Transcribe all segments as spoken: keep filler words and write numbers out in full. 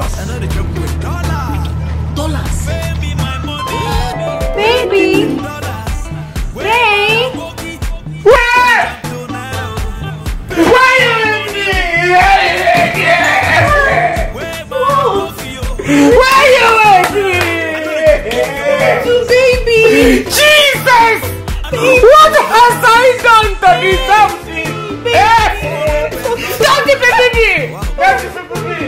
I know the joke with dollars. Dollars. Pay me my money. Baby. Dollars. Babe. Where? Why you with me? Why you with me? Baby. Jesus! What has I done to deserve this? Don't defend me! Don't defend me!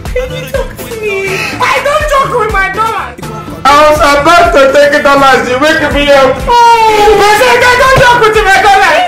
I don't joke with my dollars! I was about to take dollars, you wake me up! But I don't joke with my dollars!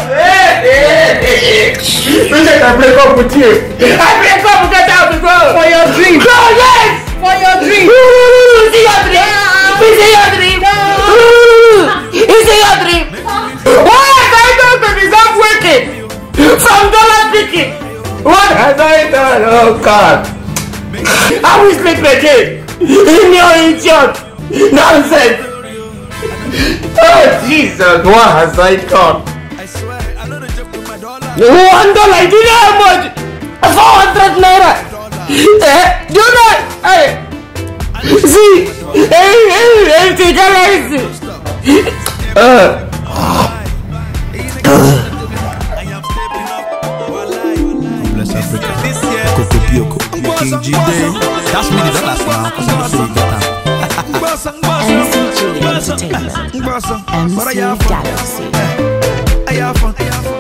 You said I break up with you! I break up, get out the door! For your dream. Go, yes! For your dream. See your dream! See your dream! See your dream! Why has I done to deserve working? From dollar picking! What has I done? Oh God! I will sleep again! In your idiot! Nonsense! Oh Jesus! What has I done? I swear, I know the joke with my dollars. One dollar! Do you know how much? Four hundred naira! Eh? Do you know? Hey! See! Hey! Hey! Hey! Take a license! Uh! Bless Africa. This year, Coco Bioko, King G Day. That's me, the dollars now, because I don't see you get that. M C J Entertainment. M C Galaxy.